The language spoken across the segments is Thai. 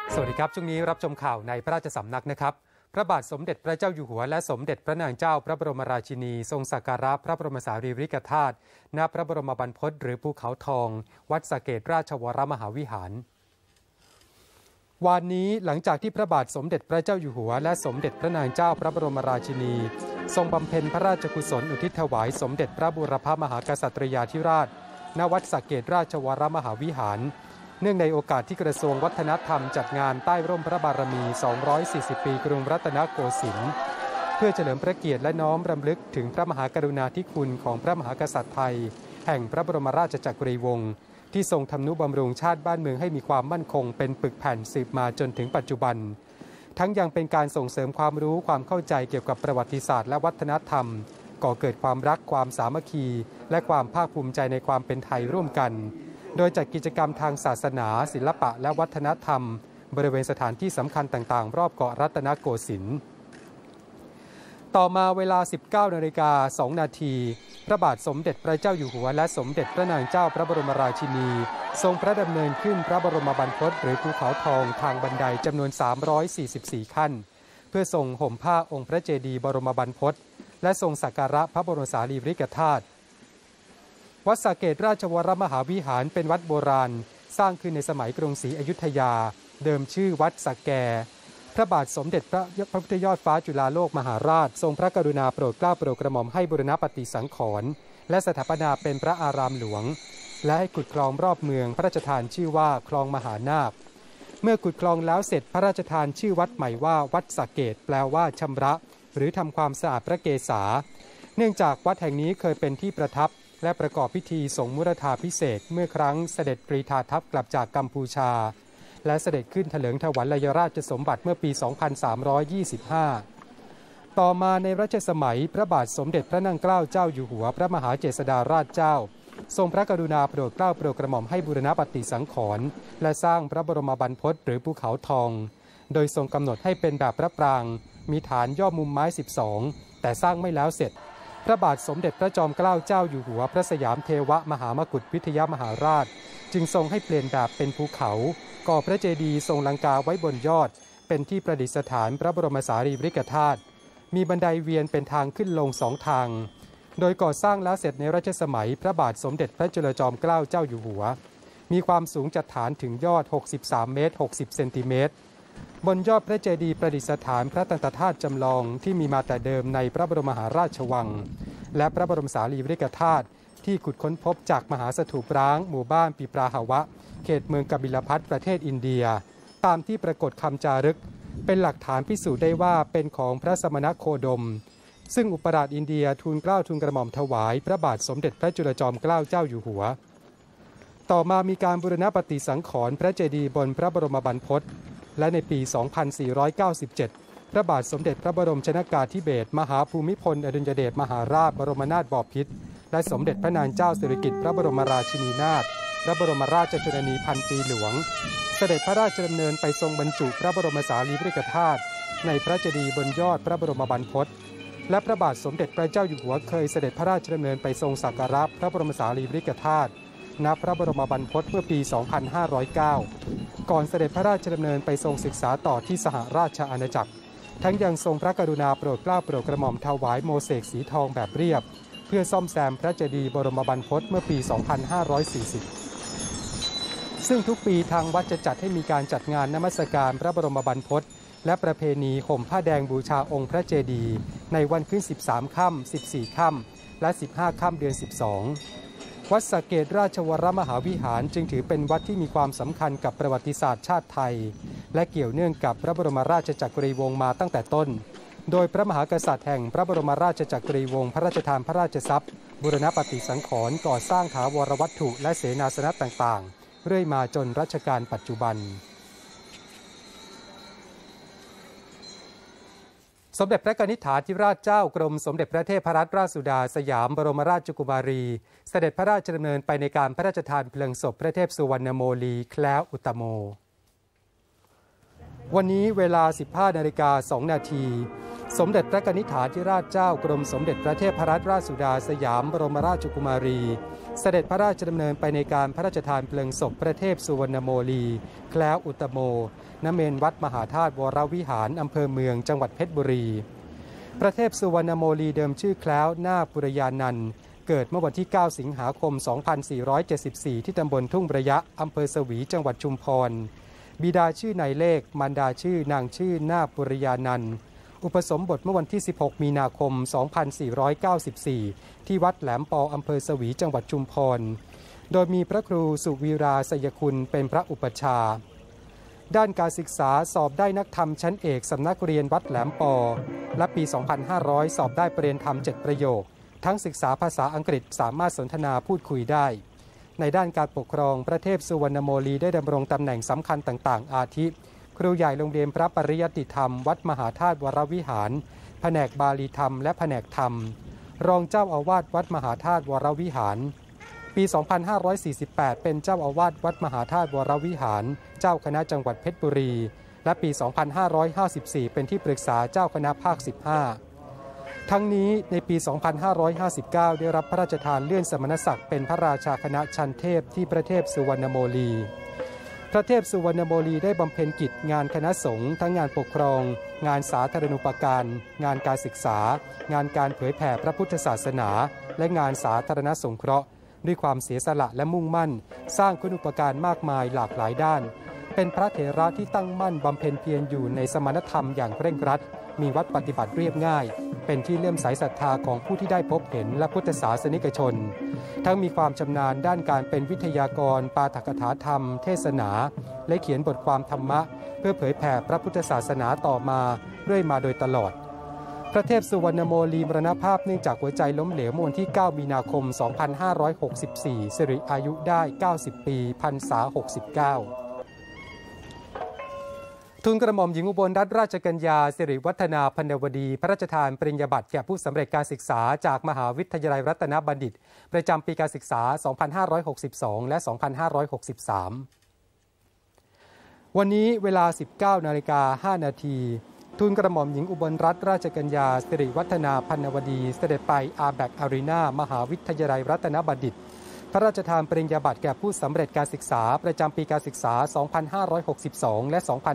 สวัสดีครับช่วงนี้รับชมข่าวในพระราชสำนักนะครับพระบาทสมเด็จพระเจ้าอยู่หัวและสมเด็จพระนางเจ้าพระบรมราชินีทรงสักการะพระบรมสารีริกธาตุณพระบรมบรรพตหรือภูเขาทองวัดสะเกษราชวรมหาวิหารวันนี้หลังจากที่พระบาทสมเด็จพระเจ้าอยู่หัวและสมเด็จพระนางเจ้าพระบรมราชินีทรงบำเพ็ญพระราชกุศลอุทิศถวายสมเด็จพระบูรพมหากษัตริยาธิราชณวัดสะเกษราชวรมหาวิหารเนื่องในโอกาสที่กระทรวงวัฒนธรรมจัดงานใต้ร่มพระบารมี 240 ปีกรุงรัตนโกสินทร์เพื่อเฉลิมพระเกียรติและน้อมรำลึกถึงพระมหากรุณาธิคุณของพระมหากษัตริย์ไทยแห่งพระบรมราชจักรีวงศ์ที่ทรงทำนุบำรุงชาติบ้านเมืองให้มีความมั่นคงเป็นปึกแผ่นสืบมาจนถึงปัจจุบันทั้งยังเป็นการส่งเสริมความรู้ความเข้าใจเกี่ยวกับประวัติศาสตร์และวัฒนธรรมก่อเกิดความรักความสามัคคีและความภาคภูมิใจในความเป็นไทยร่วมกันโดยจัดกิจกรรมทางศาสนาศิลปะและวัฒนธรรมบริเวณสถานที่สำคัญต่างๆรอบเกาะรัตนโกสินทร์ต่อมาเวลา 19:02 น.พระบาทสมเด็จพระเจ้าอยู่หัวและสมเด็จพระนางเจ้าพระบรมราชินีทรงพระดำเนินขึ้นพระบรมบรรพตหรือภูเขาทองทางบันไดจำนวน 344 ขั้นเพื่อทรงห่มผ้าองค์พระเจดีย์บรมบรรพตและทรงสักการะพระบรมสารีริกธาตุวัดสะเกษราชวรมหาวิหารเป็นวัดโบราณสร้างขึ้นในสมัยกรุงศรีอยุธยาเดิมชื่อวัดสะแกพระบาทสมเด็จพระพุทธยอดฟ้าจุฬาโลกมหาราชทรงพระกรุณาโปรดเกล้าโปรดกระหม่อมให้บูรณปฏิสังขรณ์และสถาปนาเป็นพระอารามหลวงและให้ขุดคลองรอบเมืองพระราชทานชื่อว่าคลองมหานาคเมื่อขุดคลองแล้วเสร็จพระราชทานชื่อวัดใหม่ว่าวัดสะเกษแปลว่าชำระหรือทำความสะอาดพระเกศาเนื่องจากวัดแห่งนี้เคยเป็นที่ประทับและประกอบพิธีสงฆ์มุรธาภิเษกเมื่อครั้งเสด็จกรีธาทัพกลับจากกัมพูชาและเสด็จขึ้นเถลิงถวัลยราชสมบัติเมื่อปี 2325 ต่อมาในรัชสมัยพระบาทสมเด็จพระนางเกล้าเจ้าอยู่หัวพระมหาเจษฎาราชเจ้าทรงพระกรุณาโปรดเกล้าโปรดกระหม่อมให้บูรณปฏิสังขรณ์และสร้างพระบรมบรรพตหรือภูเขาทองโดยทรงกำหนดให้เป็นแบบพระปรางมีฐานย่อมุมไม้ 12แต่สร้างไม่แล้วเสร็จพระบาทสมเด็จพระจอมเกล้าเจ้าอยู่หัวพระสยามเทวมหามกุฏวิทยมหาราชจึงทรงให้เปลี่ยนแบบเป็นภูเขาก่อพระเจดีย์ทรงลังกาไว้บนยอดเป็นที่ประดิษฐานพระบรมสารีริกธาตุมีบันไดเวียนเป็นทางขึ้นลง2 ทางโดยก่อสร้างแล้วเสร็จในรัชสมัยพระบาทสมเด็จพระจุลจอมเกล้าเจ้าอยู่หัวมีความสูงจากฐานถึงยอด63 เมตร 60 เซนติเมตรบนยอดพระเจดีย์ประดิษฐานพระตันตธาตุจำลองที่มีมาแต่เดิมในพระบรมมหาราชวังและพระบรมสารีริกธาตุที่ขุดค้นพบจากมหาสถูปร้างหมู่บ้านปิปราหวะเขตเมืองกบิลพัสประเทศอินเดียตามที่ปรากฏคำจารึกเป็นหลักฐานพิสูจน์ได้ว่าเป็นของพระสมณโคดมซึ่งอุปราชอินเดียทูลเกล้าทูลกระหม่อมถวายพระบาทสมเด็จพระจุลจอมเกล้าเจ้าอยู่หัวต่อมามีการบูรณปฏิสังขรณ์พระเจดีย์บนพระบรมบรรพตและในปี 2497 พระบาทสมเด็จพระบรมชนกาธิเบศรมหาภูมิพลอดุลยเดชมหาราชบรมนาถบพิตรและสมเด็จพระนางเจ้าสิริกิติ์พระบรมราชินีนาถพระบรมราชชนนีพันปีหลวงเสด็จพระราชดำเนินไปทรงบรรจุพระบรมสารีริกธาตุในพระเจดีย์บนยอดพระบรมบรรพตและพระบาทสมเด็จพระเจ้าอยู่หัวเคยเสด็จพระราชดำเนินไปทรงสักการะพระบรมสารีริกธาตุณพระบรมบรรพตเมื่อปี 2509 ก่อนเสด็จพระราชดำเนินไปทรงศึกษาต่อที่สหราชอาณาจักรทั้งยังทรงพระกรุณาโปรดเกล้าโปรดกระหม่อมถวายโมเสกสีทองแบบเรียบเพื่อซ่อมแซมพระเจดีย์บรมบรรพตเมื่อปี 2540 ซึ่งทุกปีทางวัดจะจัดให้มีการจัดงานนมัสการพระบรมบรรพตและประเพณีห่มผ้าแดงบูชาองค์พระเจดีย์ในวันขึ้น 13 ค่ำ 14 ค่ำ และ 15 ค่ำเดือน 12 วัดสะเกษราชวรมหาวิหารจึงถือเป็นวัดที่มีความสำคัญกับประวัติศาสตร์ชาติไทยและเกี่ยวเนื่องกับพระบรมราชจักรีวงศ์มาตั้งแต่ต้นโดยพระมหากษัตริย์แห่งพระบรมราชจักรีวงศ์พระราชทานพระราชทรัพย์บูรณปฏิสังขรณ์ก่อสร้างถาวรวัตถุและเสนาสนะต่างๆเรื่อยมาจนรัชกาลปัจจุบันสมเด็จพระนิธิถาธิราชเจ้ากรมสมเด็จพระเทพรัตนราชสุดาสยามบรมราชกุมารีเสด็จพระราชดำเนินไปในการพระราชทานเพลิงศพพระเทพสุวรรณโมลีแคล้วอุตตโมวันนี้เวลา 15:02 น.พสมเด็จพระนิธิฐาธิราชเจ้ากรมสมเด็จพระเทพรัตนราชสุดาสยามบรมราชกุมารีเสด็จพระราชดำเนินไปในการพระราชทานเพลิงศพพระเทพสุวรรณโมลีแคล้วอุตโมณเมรุวัดมหาธาตุวรวิหารอำเภอเมืองจังหวัดเพชรบุรีพระเทพสุวรรณโมลีเดิมชื่อแคล้วนาคปุรยานันท์เกิดเมื่อวันที่ 9 สิงหาคม 2474 ที่ตำบลทุ่งระยะอำเภอสวีจังหวัดชุมพรบิดาชื่อนายเลขมารดาชื่อนางชื่อนาคปุรยานันท์อุปสมบทเมื่อวันที่ 16 มีนาคม 2494 ที่วัดแหลมปออำเภอสวีจังหวัดชุมพรโดยมีพระครูสุวีราสยคุณเป็นพระอุปชาด้านการศึกษาสอบได้นักธรรมชั้นเอกสำนักเรียนวัดแหลมปอและปี 2500 สอบได้ปรริญญาธรรม 7 ประโยคทั้งศึกษาภาษาอังกฤษสามารถสนทนาพูดคุยได้ในด้านการปกครองพระเทพสุวรรณโมลีได้ดำรงตำแหน่งสำคัญต่างๆอาทิครูใหญ่โรงเรียนพระปริยัติธรรมวัดมหาธาตุวรวิหารแผนกบาลีธรรมและแผนกธรรมรองเจ้าอาวาสวัดมหาธาตุวรวิหารปี 2548 เป็นเจ้าอาวาสวัดมหาธาตุวรวิหารเจ้าคณะจังหวัดเพชรบุรีและปี 2554 เป็นที่ปรึกษาเจ้าคณะภาค 15 ทั้งนี้ในปี 2559 ได้รับพระราชทานเลื่อนสมณศักดิ์เป็นพระราชาคณะชั้นเทพที่พระเทพสุวรรณโมลีพระเทพสุวรรณโมลีได้บำเพ็ญกิจงานคณะสงฆ์ทั้งงานปกครองงานสาธารณูปการงานการศึกษางานการเผยแผ่พระพุทธศาสนาและงานสาธารณสงเคราะห์ด้วยความเสียสละและมุ่งมั่นสร้างคุณูปการมากมายหลากหลายด้านเป็นพระเถระที่ตั้งมั่นบำเพ็ญเพียรอยู่ในสมณธรรมอย่างเคร่งครัดมีวัดปฏิบัติเรียบง่ายเป็นที่เลื่อมใสศรัทธาของผู้ที่ได้พบเห็นและพุทธศาสนิกชนทั้งมีความชำนาญด้านการเป็นวิทยากรปาฐกถาธรรมเทศนาและเขียนบทความธรรมะเพื่อเผยแผ่พระพุทธศาสนาต่อมาเรื่อยมาโดยตลอดพระเทพสุวรรณโมลีมรณภาพเนื่องจากหัวใจล้มเหลวเมื่อวันที่ 9 มีนาคม 2564 สิริอายุได้ 90 ปีพรรษา 69ทูลกระหม่อมหญิงอุบลรัตนราชกัญญาสิริวัฒนาพรรณวดีพระราชทานปริญญาบัตรแก่ผู้สำเร็จการศึกษาจากมหาวิทยาลัยรัตนบัณฑิตประจำปีการศึกษา 2562 และ 2563 วันนี้เวลา 19:05 นาทีทูลกระหม่อมหญิงอุบลรัตนราชกัญญาสิริวัฒนาพรรณวดีเสด็จไปอาแบกอารีนามหาวิทยาลัยรัตนบัณฑิตพระราชทานปริญญาบัตรแก่ผู้สำเร็จการศึกษาประจำปีการศึกษา 2562 และ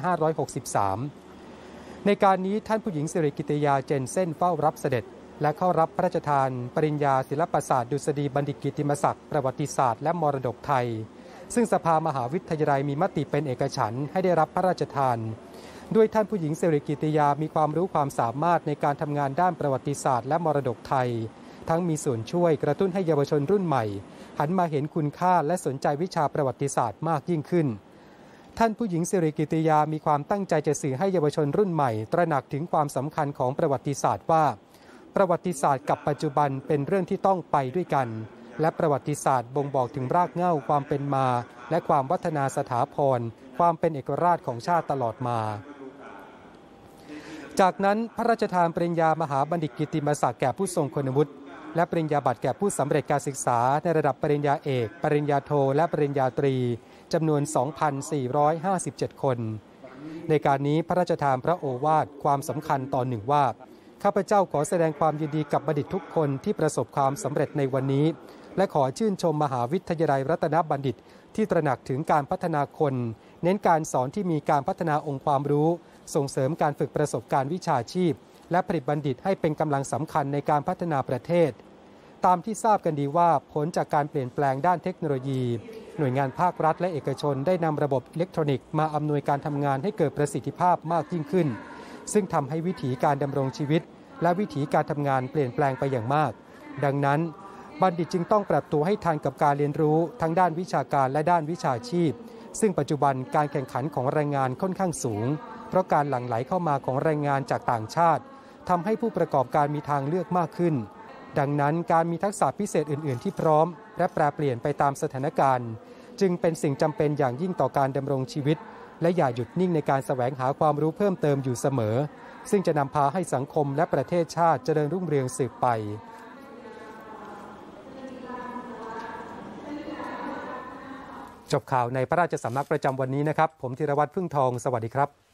2563 ในการนี้ท่านผู้หญิงสิริกิติยาเจนเส้นเฝ้ารับเสด็จและเข้ารับพระราชทานปริญญาศิลปศาสตร์ดุษฎีบัณฑิตกิตติมศักดิ์ประวัติศาสตร์และมรดกไทยซึ่งสภามหาวิทยาลัยมีมติเป็นเอกฉันท์ให้ได้รับพระราชทานด้วยท่านผู้หญิงสิริกิติยามีความรู้ความสามารถในการทำงานด้านประวัติศาสตร์และมรดกไทยทั้งมีส่วนช่วยกระตุ้นให้เยาวชนรุ่นใหม่หันมาเห็นคุณค่าและสนใจวิชาประวัติศาสตร์มากยิ่งขึ้นท่านผู้หญิงสิริกิติยามีความตั้งใจจะสื่อให้เยาวชนรุ่นใหม่ตระหนักถึงความสำคัญของประวัติศาสตร์ว่าประวัติศาสตร์กับปัจจุบันเป็นเรื่องที่ต้องไปด้วยกันและประวัติศาสตร์บ่งบอกถึงรากเหง้าความเป็นมาและความวัฒนาสถาพรความเป็นเอกราชของชาติตลอดมาจากนั้นพระราชทานปริญญามหาบัณฑิตกิตติมศักดิ์แก่ผู้ทรงคุณวุฒิและปริญญาบัตรแก่ผู้สำเร็จการศึกษาในระดับปริญญาเอกปริญญาโทและปริญญาตรีจำนวน 2,457 คนในการนี้พระราชทานพระโอวาทความสำคัญตอนหนึ่งว่าข้าพเจ้าขอแสดงความยินดีกับบัณฑิตทุกคนที่ประสบความสำเร็จในวันนี้และขอชื่นชมมหาวิทยาลัยรัตนบัณฑิตที่ตระหนักถึงการพัฒนาคนเน้นการสอนที่มีการพัฒนาองค์ความรู้ส่งเสริมการฝึกประสบการณ์วิชาชีพและผลิตบัณฑิตให้เป็นกำลังสำคัญในการพัฒนาประเทศตามที่ทราบกันดีว่าผลจากการเปลี่ยนแปลงด้านเทคโนโลยีหน่วยงานภาครัฐและเอกชนได้นำระบบอิเล็กทรอนิกส์มาอำนวยการทำงานให้เกิดประสิทธิภาพมากยิ่งขึ้นซึ่งทำให้วิถีการดำรงชีวิตและวิถีการทำงานเปลี่ยนแปลงไปอย่างมากดังนั้นบัณฑิตจึงต้องปรับตัวให้ทันกับการเรียนรู้ทั้งด้านวิชาการและด้านวิชาชีพซึ่งปัจจุบันการแข่งขันของแรงงานค่อนข้างสูงเพราะการหลั่งไหลเข้ามาของแรงงานจากต่างชาติทำให้ผู้ประกอบการมีทางเลือกมากขึ้นดังนั้นการมีทักษะพิเศษอื่นๆที่พร้อมและแปรเปลี่ยนไปตามสถานการณ์จึงเป็นสิ่งจำเป็นอย่างยิ่งต่อการดำรงชีวิตและอย่าหยุดนิ่งในการแสวงหาความรู้เพิ่มเติมอยู่เสมอซึ่งจะนำพาให้สังคมและประเทศชาติเจริญรุ่งเรืองสืบไปจบข่าวในพระราชสำนักประจำวันนี้นะครับผมธีรวัตรพึ่งทองสวัสดีครับ